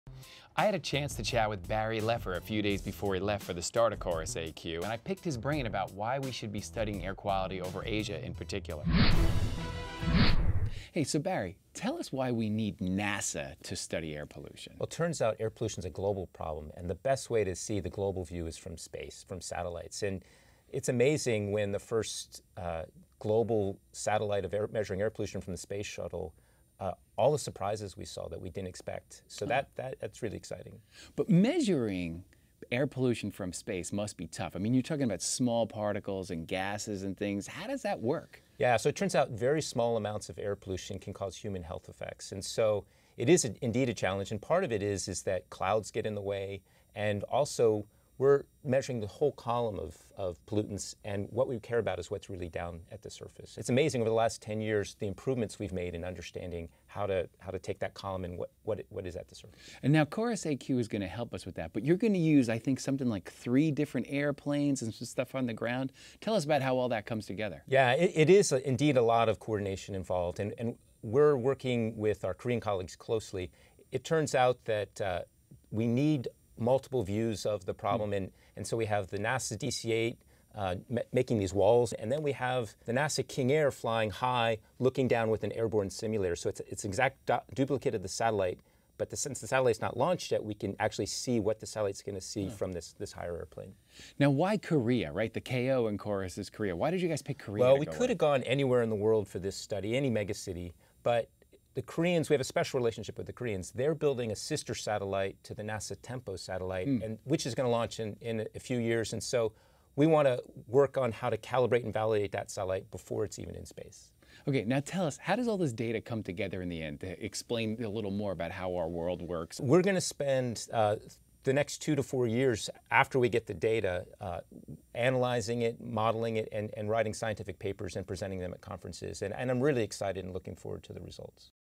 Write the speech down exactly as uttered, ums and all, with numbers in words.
I had a chance to chat with Barry Leffer a few days before he left for the start of KORUS A Q, and I picked his brain about why we should be studying air quality over Asia in particular. Hey, so Barry, tell us why we need NASA to study air pollution. Well, it turns out air pollution is a global problem, and the best way to see the global view is from space, from satellites. And it's amazing when the first uh, global satellite of air, measuring air pollution from the space shuttle, uh, all the surprises we saw that we didn't expect. So that, that that's really exciting. But measuring air pollution from space must be tough. I mean, you're talking about small particles and gases and things. How does that work? Yeah, so it turns out very small amounts of air pollution can cause human health effects. And so it is a, indeed a challenge. And part of it is, is that clouds get in the way. And also, we're measuring the whole column of, of pollutants. And what we care about is what's really down at the surface. It's amazing over the last ten years, the improvements we've made in understanding how to, how to take that column and what, what, it, what is at the surface. And now KORUS A Q is going to help us with that. But you're going to use, I think, something like three different airplanes and some stuff on the ground. Tell us about how all that comes together. Yeah, it, it is a, indeed a lot of coordination involved. And, and we're working with our Korean colleagues closely. It turns out that uh, we need multiple views of the problem. Mm. And, and so we have the NASA D C eight uh, making these walls, and then we have the NASA King Air flying high, looking down with an airborne simulator. So it's, it's exact du duplicate of the satellite, but the, since the satellite's not launched yet, we can actually see what the satellite's going to see oh. from this, this higher airplane. Now, why Korea, right? The K O in KORUS is Korea. Why did you guys pick Korea? Well, to we go could have gone anywhere in the world for this study, any megacity, but the Koreans, we have a special relationship with the Koreans. They're building a sister satellite to the NASA Tempo satellite, mm. and which is going to launch in, in a few years. And so we want to work on how to calibrate and validate that satellite before it's even in space. Okay, now tell us, how does all this data come together in the end? To explain a little more about how our world works. We're going to spend uh, the next two to four years after we get the data uh, analyzing it, modeling it, and, and writing scientific papers and presenting them at conferences. And, and I'm really excited and looking forward to the results.